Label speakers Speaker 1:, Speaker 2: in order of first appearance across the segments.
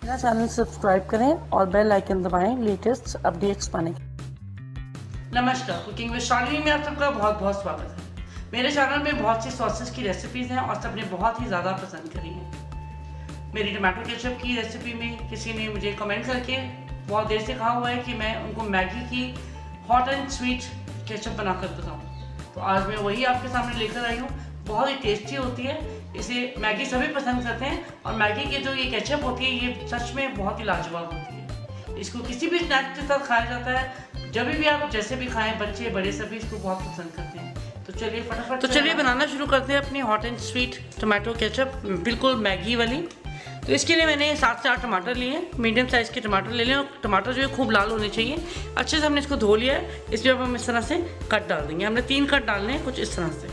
Speaker 1: मेरा channel subscribe करें और बेल आइकन दबाएं लेटेस्ट अपडेट्स पाने के।
Speaker 2: नमस्कार, कुकिंग विद शालिनी में आप सबका बहुत बहुत स्वागत है। मेरे चैनल में बहुत सी सॉसेस की रेसिपीज़ हैं और सबने बहुत ही ज़्यादा पसंद करी हैं। मेरी टमाटो केचप की रेसिपी में किसी ने मुझे कमेंट करके बहुत देर से कहा हुआ है कि मैं उनको मैगी की हॉट एंड स्वीट केचप बनाकर बताऊँ, तो आज मैं वही आपके सामने लेकर आई हूँ। बहुत ही टेस्टी होती है, इसे मैगी सभी पसंद करते हैं और मैगी की जो ये केचप होती है ये सच में बहुत ही लाजवाब होती है। इसको किसी भी स्नैक्स के साथ खाया जाता है, जब भी आप जैसे भी खाएं, बच्चे बड़े सभी इसको बहुत पसंद करते हैं। तो चलिए फटाफट बनाना शुरू करते हैं अपनी hot and sweet tomato ketchup, बिल्कुल मैगी वाली। तो इसके लिए मैंने 7 से 8 टमाटर लिए हैं, मीडियम साइज़ के टमाटर ले लें और टमाटर जो है खूब लाल होने चाहिए। अच्छे से हमने इसको धो लिया है, इसमें अब हम इस तरह से कट डाल देंगे। हमने 3 कट डालने हैं कुछ इस तरह से।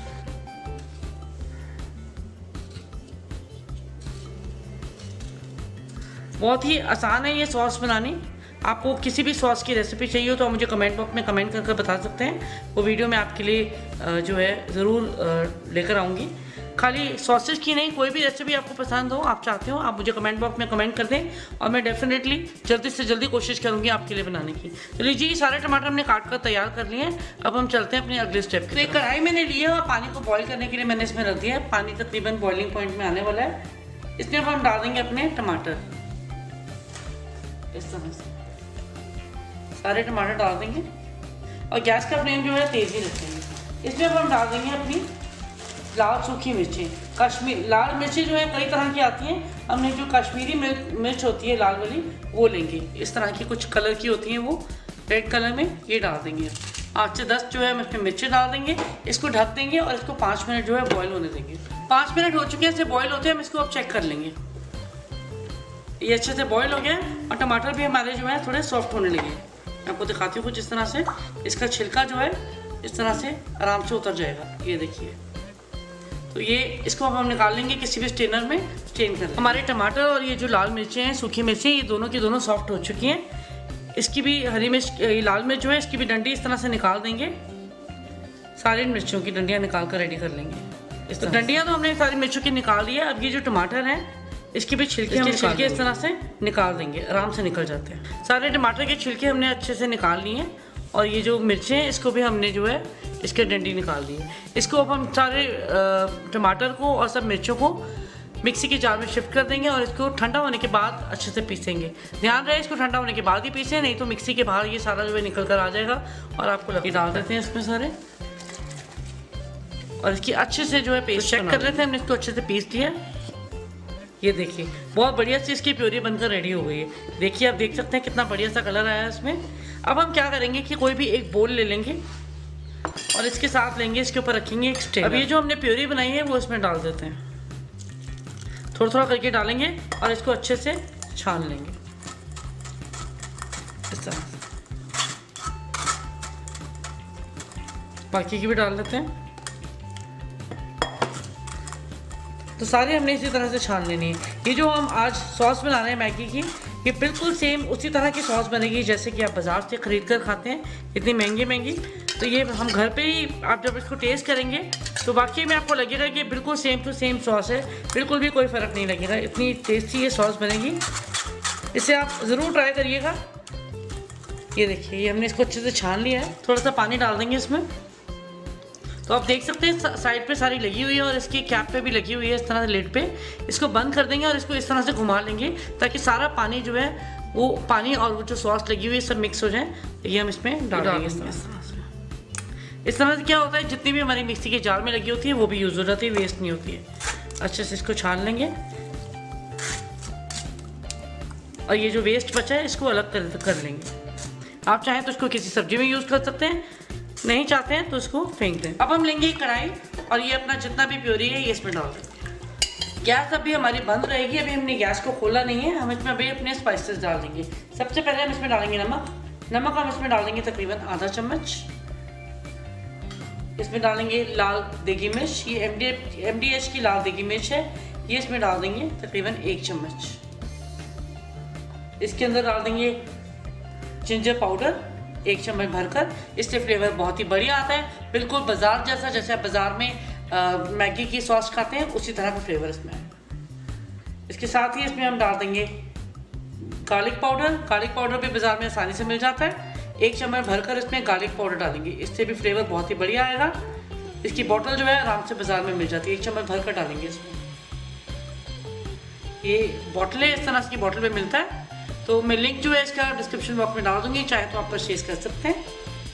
Speaker 2: बहुत ही आसान है ये सॉस बनानी। आपको किसी भी सॉस की रेसिपी चाहिए हो तो आप मुझे कमेंट बॉक्स में कमेंट करके बता सकते हैं, वो वीडियो मैं आपके लिए जो है ज़रूर लेकर आऊँगी। खाली सॉसेज की नहीं, कोई भी रेसिपी आपको पसंद हो, आप चाहते हो, आप मुझे कमेंट बॉक्स में कमेंट कर दें और मैं डेफिनेटली जल्दी से जल्दी कोशिश करूँगी आपके लिए बनाने की। तो लीजिए, सारे टमाटर हमने काट कर तैयार कर लिए हैं। अब हम चलते हैं अपने अगले स्टेप की। एक कढ़ाई मैंने ली है और पानी को बॉईल करने के लिए मैंने इसमें रख दिया है। पानी तकरीबन बॉइलिंग पॉइंट में आने वाला है। इसमें अब हम डाल देंगे अपने टमाटर, इस तरह से सारे टमाटर डाल देंगे और गैस का फ्लेम जो है तेज ही रखेंगे। इसमें अब हम डाल देंगे अपनी लाल सूखी मिर्चें। कश्मीर लाल मिर्चें जो है कई तरह की आती हैं, हमने जो कश्मीरी मिर्च होती है लाल वाली वो लेंगे। इस तरह की कुछ कलर की होती हैं, वो रेड कलर में, ये डाल देंगे। 8 से 10 जो है हम इसमें मिर्चें डाल देंगे। इसको ढक देंगे और इसको 5 मिनट जो है बॉयल होने देंगे। 5 मिनट हो चुके हैं, इसे बॉयल होते हैं, हम इसको अब चेक कर लेंगे। ये अच्छे से बॉयल हो गया और टमाटर भी हमारे जो है थोड़े सॉफ्ट होने लगे। मैं आपको दिखाती हूँ कुछ इस तरह से। इसका छिलका जो है इस तरह से आराम से उतर जाएगा, ये देखिए। तो ये इसको अब हम निकाल लेंगे, किसी भी स्ट्रेनर में स्ट्रेन कर लेंगे। हमारे टमाटर और ये जो लाल मिर्चें हैं, सूखी मिर्चें, ये दोनों की दोनों सॉफ्ट हो चुकी हैं। इसकी भी हरी मिर्च, लाल मिर्च जो है इसकी भी डंडी इस तरह से निकाल देंगे। सारी मिर्चों की डंडियाँ निकाल कर रेडी कर लेंगे। इस डंडियाँ तो हमने सारी मिर्चों की निकाल दी है। अब ये जो टमाटर हैं इसके भी छिलके इस तरह से निकाल देंगे, आराम से निकल जाते हैं। सारे टमाटर के छिलके हमने अच्छे से निकाल लिए हैं और ये जो मिर्चें हैं इसको भी हमने जो है इसके डंडी निकाल दी है। इसको अब हम सारे टमाटर को और सब मिर्चों को मिक्सी के जार में शिफ्ट कर देंगे और इसको ठंडा होने के बाद अच्छे से पीसेंगे। ध्यान रहे इसको ठंडा होने के बाद ही पीसें, नहीं तो मिक्सी के बाहर ये सारा जो है निकल कर आ जाएगा और आपको लगी। डाल देते हैं इसमें सारे और इसकी अच्छे से जो है पेस्ट चेक कर लेते हैं। हमने इसको अच्छे से पीस दिया। ये देखिए, बहुत बढ़िया सी इसकी प्योरी बनकर रेडी हो गई है। देखिए, आप देख सकते हैं कितना बढ़िया सा कलर आया है इसमें। अब हम क्या करेंगे कि कोई भी एक बोल ले लेंगे और इसके साथ लेंगे, इसके ऊपर रखेंगे एक स्ट्रेनर। अब ये जो हमने प्योरी बनाई है वो इसमें डाल देते हैं, थोड़ा थोड़ा करके डालेंगे और इसको अच्छे से छान लेंगे इस तरह से। बाकी की भी डाल देते हैं। तो सारे हमने इसी तरह से छान लेनी है। ये जो हम आज सॉस बना रहे हैं मैगी की, ये बिल्कुल सेम उसी तरह की सॉस बनेगी जैसे कि आप बाज़ार से ख़रीद कर खाते हैं, इतनी महंगी महंगी। तो ये हम घर पे ही, आप जब इसको टेस्ट करेंगे तो वाकई में आपको लगेगा कि बिल्कुल सेम टू सेम सॉस है, बिल्कुल भी कोई फ़र्क नहीं लगेगा। इतनी टेस्टी ये सॉस बनेगी, इसे आप ज़रूर ट्राई करिएगा। ये देखिए, ये हमने इसको अच्छे से छान लिया है। थोड़ा सा पानी डाल देंगे इसमें। तो आप देख सकते हैं साइड पे सारी लगी हुई है और इसकी कैप पे भी लगी हुई है, इस तरह से लिड पे। इसको बंद कर देंगे और इसको इस तरह से घुमा लेंगे ताकि सारा पानी जो है वो पानी और वो जो सॉस लगी हुई है सब मिक्स हो जाए। ये हम इसमें डाल देंगे इस तरह से। इस तरह से क्या होता है, जितनी भी हमारी मिक्सी के जार में लगी होती है वो भी यूज़ हो जाती है, वेस्ट नहीं होती है। अच्छे से इसको छान लेंगे और ये जो वेस्ट बचा है इसको अलग कर लेंगे। आप चाहें तो इसको किसी सब्जी में यूज़ कर सकते हैं, नहीं चाहते हैं तो इसको फेंक दें। अब हम लेंगे कढ़ाई और ये अपना जितना भी प्योरी है ये इसमें डाल देंगे। गैस अभी हमारी बंद रहेगी, अभी हमने गैस को खोला नहीं है। हम इसमें अभी अपने स्पाइसेस डाल देंगे। सबसे पहले हम इसमें डालेंगे नमक हम इसमें डाल देंगे तकरीबन आधा चम्मच। इसमें डालेंगे लाल देगी मिर्च, ये MDH की लाल देगी मिर्च है, ये इसमें डाल देंगे तकरीबन 1 चम्मच। इसके अंदर डाल देंगे जिंजर पाउडर 1 चम्मच भरकर। इससे फ्लेवर बहुत ही बढ़िया आता है, बिल्कुल बाजार जैसा, जैसे आप बाजार में मैगी की सॉस खाते हैं उसी तरह का फ्लेवर इसमें है। इसके साथ ही इसमें हम डाल देंगे गार्लिक पाउडर भी बाजार में आसानी से मिल जाता है। 1 चम्मच भरकर इसमें गार्लिक पाउडर डालेंगे, इससे भी फ्लेवर बहुत ही बढ़िया आएगा। इसकी बोतल जो है आराम से बाजार में मिल जाती है, 1 चम्मच भरकर डालेंगे इसमें। ये बॉटल है, इस तरह की बॉटल में मिलता है। तो मैं लिंक जो है इसका डिस्क्रिप्शन बॉक्स में डाल दूंगी, चाहे तो आप परचेज कर सकते हैं।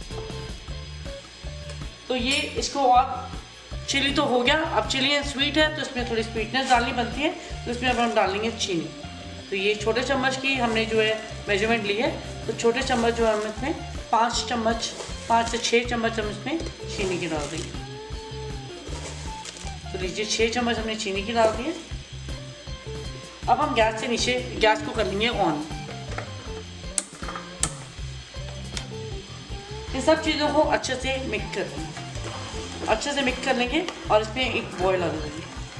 Speaker 2: तो ये इसको, और चिली तो हो गया, अब चिली एंड स्वीट है तो इसमें थोड़ी स्वीटनेस डालनी बनती है, तो इसमें अब हम डालेंगे चीनी। तो ये छोटे चम्मच की हमने जो है मेजरमेंट ली है, तो छोटे चम्मच जो है हम इसमें 5 से 6 चम्मच हम इसमें चीनी की डाल देंगे। तो लीजिए 6 चम्मच हमने चीनी की डाल दी है। अब हम गैस से नीचे, गैस को कर लेंगे ऑन। इन सब चीज़ों को अच्छे से मिक्स कर लेंगे, अच्छे से मिक्स कर लेंगे और इसमें एक बॉयल आने देंगे।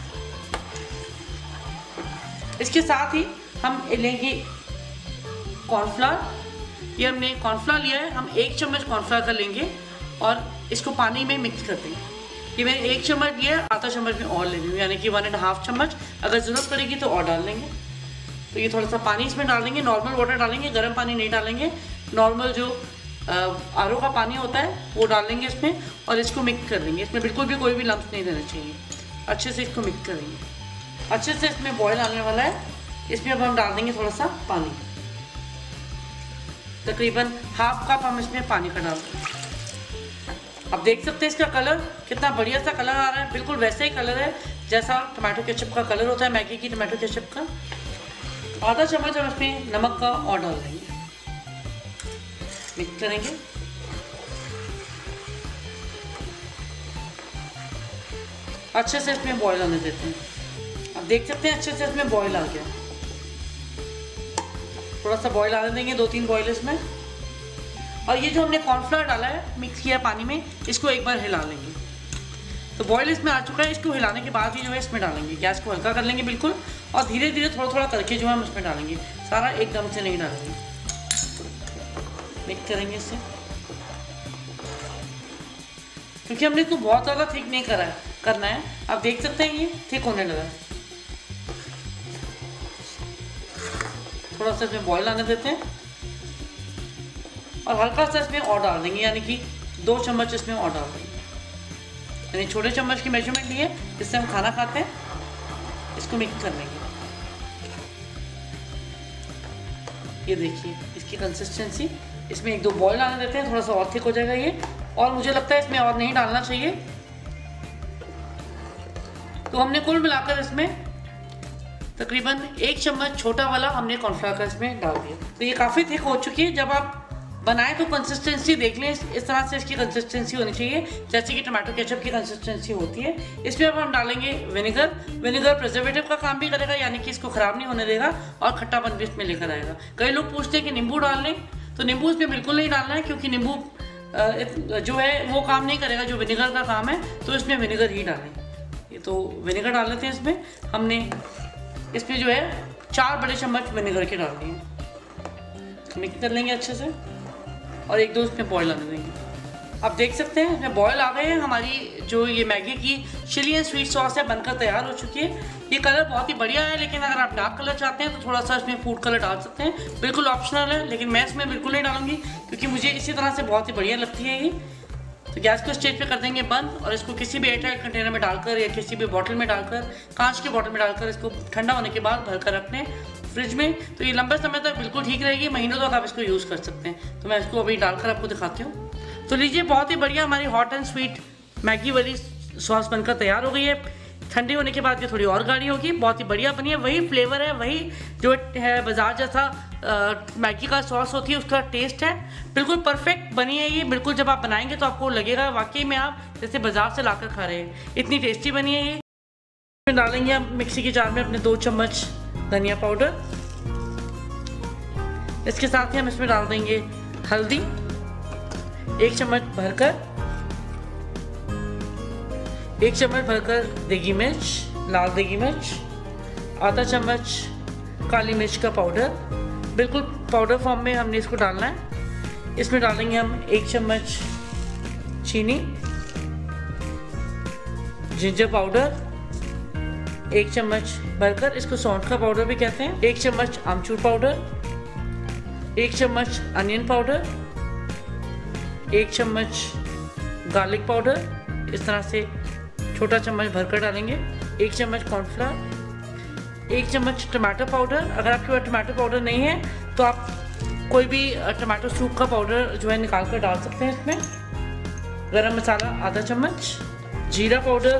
Speaker 2: इसके साथ ही हम लेंगे कॉर्नफ्लावर। ये हमने कॉर्नफ्लावर लिया है, हम 1 चम्मच कॉर्नफ्लावर का लेंगे और इसको पानी में मिक्स कर देंगे। ये मैंने 1 चम्मच लिया है, आधा चम्मच में और ले लूँगी, यानी कि 1.5 चम्मच। अगर ज़रूरत पड़ेगी तो और डाल लेंगे। तो ये थोड़ा सा पानी इसमें डाल देंगे, नॉर्मल वाटर डालेंगे, गर्म पानी नहीं डालेंगे। नॉर्मल जो आरओ का पानी होता है वो डाल देंगे इसमें और इसको मिक्स कर देंगे। इसमें बिल्कुल भी कोई भी लम्स नहीं देना चाहिए, अच्छे से इसको मिक्स करेंगे। अच्छे से इसमें बॉयल आने वाला है। इसमें अब हम डाल देंगे थोड़ा सा पानी, तकरीबन 1/2 कप हम इसमें पानी का डाल देंगे। अब देख सकते हैं इसका कलर कितना बढ़िया सा कलर आ रहा है, बिल्कुल वैसा ही कलर है जैसा टमाटो केचप का कलर होता है, मैगी की टमाटो केचप का। आधा चम्मच हम इसमें नमक का और डाल देंगे, मिक्स करेंगे। अच्छे से इसमें बॉयल आने देते हैं। अब देख सकते हैं अच्छे से इसमें बॉयल आ गया। थोड़ा सा बॉयल आने देंगे, 2-3 बॉयल इसमें। और ये जो हमने कॉर्नफ्लावर डाला है, मिक्स किया पानी में, इसको एक बार हिला लेंगे। तो बॉयल इसमें आ चुका है, इसको हिलाने के बाद ही जो है इसमें डालेंगे। गैस को हल्का कर लेंगे बिल्कुल, और धीरे धीरे थोड़ा थोड़ा करके जो है हम इसमें डालेंगे, सारा एकदम से नहीं डालेंगे। मिक्स करेंगे इससे, क्योंकि हमने इसको बहुत ज़्यादा थिक नहीं करना है। आप देख सकते हैं ये थिक होने लगा। थोड़ा सा इसमें बॉयल आने देते हैं और हल्का सा इसमें और डाल देंगे, यानी कि 2 चम्मच इसमें और डाल देंगे। यानी छोटे चम्मच की मेजरमेंट ली है, जिससे हम खाना खाते हैं। इसको मिक्स कर लेंगे। ये देखिए इसकी कंसिस्टेंसी, इसमें 1-2 बॉयल आने देते हैं, थोड़ा सा और थिक हो जाएगा ये। और मुझे लगता है इसमें और नहीं डालना चाहिए। तो हमने कुल मिलाकर इसमें तकरीबन 1 चम्मच छोटा वाला हमने कॉर्नफ्लावर का इसमें डाल दिया। तो ये काफ़ी थिक हो चुकी है। जब आप बनाएं तो कंसिस्टेंसी देख लें, इस तरह से इसकी कंसिस्टेंसी होनी चाहिए जैसे कि टमाटो केचप की कंसिस्टेंसी होती है। इसमें अब हम डालेंगे विनेगर। विनेगर प्रिजर्वेटिव का काम भी करेगा, यानी कि इसको ख़राब नहीं होने देगा और खट्टापन भी इसमें लेकर आएगा। कई लोग पूछते हैं कि नींबू डाल लें, तो नींबू इसमें बिल्कुल नहीं डालना है, क्योंकि नींबू जो है वो काम नहीं करेगा जो विनेगर का काम है। तो इसमें विनेगर ही डालें। ये तो विनेगर डाल लेते हैं इसमें। हमने इसमें जो है 4 बड़े चम्मच विनेगर के डाल दिए। मिक्स कर लेंगे अच्छे से और 1-2 इसमें बॉयल आने देंगे। अब देख सकते हैं इसमें बॉयल आ गए हैं। हमारी जो ये मैगी की चिली एंड स्वीट सॉस है बनकर तैयार हो चुकी है। ये कलर बहुत ही बढ़िया है, लेकिन अगर आप डार्क कलर चाहते हैं तो थोड़ा सा इसमें फूड कलर डाल सकते हैं, बिल्कुल ऑप्शनल है। लेकिन मैं इसमें बिल्कुल नहीं डालूंगी, क्योंकि मुझे इसी तरह से बहुत ही बढ़िया लगती है ये। तो गैस को स्टेज पे कर देंगे बंद और इसको किसी भी एयरटाइट कंटेनर में डालकर या किसी भी बॉटल में डालकर, कांच के बॉटल में डालकर इसको ठंडा होने के बाद भरकर अपने फ्रिज में। तो ये लंबे समय तक बिल्कुल ठीक रहेगी, महीनों तक आप इसको यूज़ कर सकते हैं। तो मैं इसको अभी डालकर आपको दिखाती हूँ। तो लीजिए, बहुत ही बढ़िया हमारी हॉट एंड स्वीट मैगी वाली सॉस बनकर तैयार हो गई है। ठंडी होने के बाद ये थोड़ी और गाढ़ी होगी, बहुत ही बढ़िया बनी है। वही फ्लेवर है, वही जो है बाजार जैसा मैगी का सॉस होती है उसका टेस्ट है, बिल्कुल परफेक्ट बनी है ये। बिल्कुल जब आप बनाएंगे तो आपको लगेगा वाकई में आप जैसे बाजार से लाकर खा रहे हैं, इतनी टेस्टी बनी है ये। डालेंगे हम मिक्सी के जार में अपने 2 चम्मच धनिया पाउडर। इसके साथ ही हम इसमें डाल देंगे हल्दी 1 चम्मच भरकर, 1 चम्मच भरकर देगी मिर्च, लाल देगी मिर्च, आधा चम्मच काली मिर्च का पाउडर, बिल्कुल पाउडर फॉर्म में हमने इसको डालना है। इसमें डालेंगे हम 1 चम्मच चीनी, जिंजर पाउडर 1 चम्मच भरकर, इसको सौंठ का पाउडर भी कहते हैं, 1 चम्मच आमचूर पाउडर, 1 चम्मच अनियन पाउडर, 1 चम्मच गार्लिक पाउडर, इस तरह से छोटा चम्मच भरकर डालेंगे। 1 चम्मच कॉर्नफ्लावर, 1 चम्मच टमाटर पाउडर। अगर आपके पास टमाटर पाउडर नहीं है तो आप कोई भी टमाटो सूप का पाउडर जो है निकाल कर डाल सकते हैं इसमें। गरम मसाला आधा चम्मच, जीरा पाउडर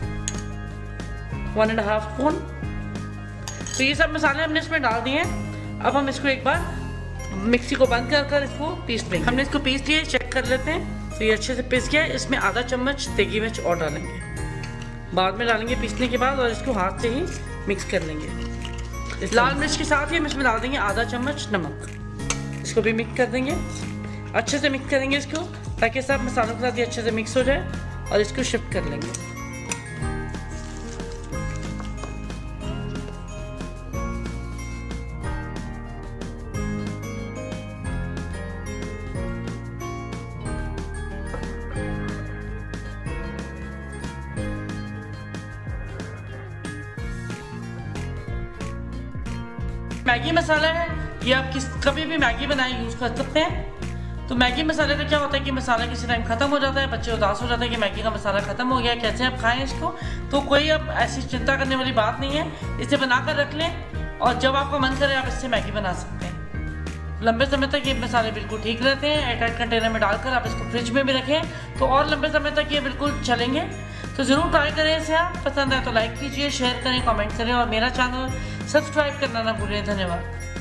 Speaker 2: 1.5 स्पून। तो ये सब मसाले हमने इसमें डाल दिए हैं। अब हम इसको एक बार मिक्सी को बंद कर इसको पीस लेंगे। हमने इसको पीस लिया, चेक कर लेते हैं। तो ये अच्छे से पीस गया। इसमें आधा चम्मच देगी मिर्च और डालेंगे, बाद में डालेंगे पीसने के बाद, और इसको हाथ से ही मिक्स कर लेंगे। लाल मिर्च के साथ ही हम इसमें डाल देंगे आधा चम्मच नमक। इसको भी मिक्स कर देंगे, अच्छे से मिक्स करेंगे इसको, ताकि सब मसालों के साथ ये अच्छे से मिक्स हो जाए, और इसको शिफ्ट कर लेंगे। मैगी मसाला है ये, आप कभी भी मैगी बनाए यूज़ कर सकते हैं। तो मैगी मसाले का क्या होता है कि मसाला किसी टाइम ख़त्म हो जाता है, बच्चे उदास हो जाते हैं कि मैगी का मसाला ख़त्म हो गया, कैसे आप खाएं इसको। तो कोई अब ऐसी चिंता करने वाली बात नहीं है, इसे बनाकर रख लें और जब आपका मन करे आप इससे मैगी बना सकते हैं। लंबे समय तक ये मसाले बिल्कुल ठीक रहते हैं। एयरटाइट कंटेनर में डालकर आप इसको फ्रिज में भी रखें तो और लंबे समय तक ये बिल्कुल चलेंगे। तो ज़रूर ट्राई करें इसे। आप पसंद आए तो लाइक कीजिए, शेयर करें, कमेंट करें और मेरा चैनल सब्सक्राइब करना ना भूलें। धन्यवाद।